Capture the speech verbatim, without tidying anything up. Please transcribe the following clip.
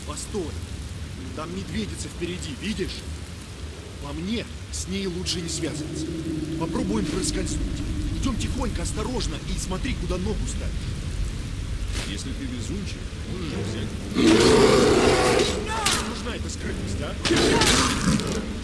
Постой. Там медведица впереди, видишь? По мне, с ней лучше не связываться. Попробуем проскользнуть. Идем тихонько, осторожно и смотри, куда ногу ставишь. Если ты везунчик, можешь взять. Нужна эта скрытность, а?